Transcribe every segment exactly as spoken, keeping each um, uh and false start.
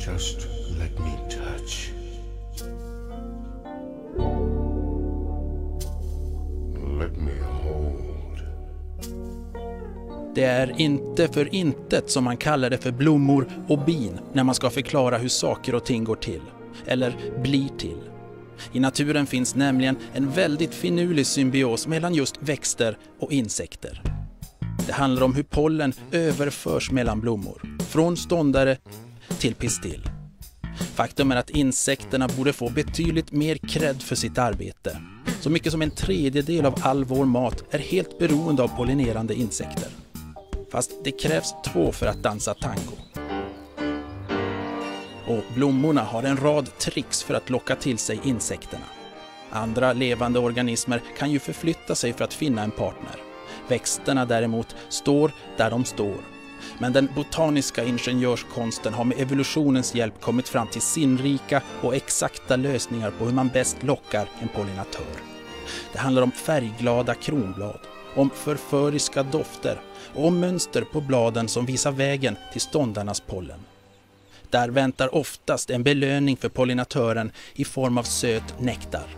Just let me touch. Let me hold. Det är inte för intet som man kallar det för blommor och bin när man ska förklara hur saker och ting går till, eller blir till. I naturen finns nämligen en väldigt finurlig symbios mellan just växter och insekter. Det handlar om hur pollen överförs mellan blommor, från ståndare till pistill. Faktum är att insekterna borde få betydligt mer cred för sitt arbete. Så mycket som en tredjedel av all vår mat är helt beroende av pollinerande insekter. Fast det krävs två för att dansa tango. Och blommorna har en rad tricks för att locka till sig insekterna. Andra levande organismer kan ju förflytta sig för att finna en partner. Växterna däremot står där de står. Men den botaniska ingenjörskonsten har med evolutionens hjälp kommit fram till sinnrika och exakta lösningar på hur man bäst lockar en pollinatör. Det handlar om färgglada kronblad, om förföriska dofter och om mönster på bladen som visar vägen till ståndarnas pollen. Där väntar oftast en belöning för pollinatören i form av söt nektar.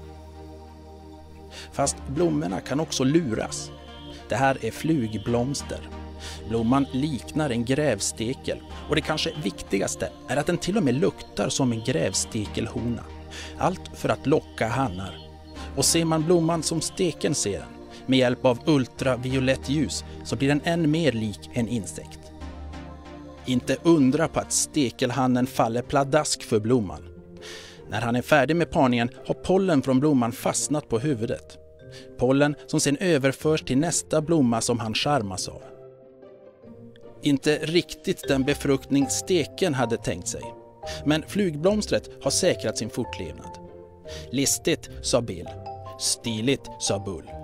Fast blommorna kan också luras. Det här är flugblomster. Blomman liknar en grävstekel och det kanske viktigaste är att den till och med luktar som en grävstekelhona. Allt för att locka hannar. Och ser man blomman som steken ser den, med hjälp av ultraviolett ljus, så blir den än mer lik en insekt. Inte undra på att stekelhannen faller pladask för blomman. När han är färdig med parningen har pollen från blomman fastnat på huvudet. Pollen som sedan överförs till nästa blomma som han charmas av. Inte riktigt den befruktning steken hade tänkt sig. Men flugblomstret har säkrat sin fortlevnad. Listigt, sa Bill. Stiligt, sa Bull.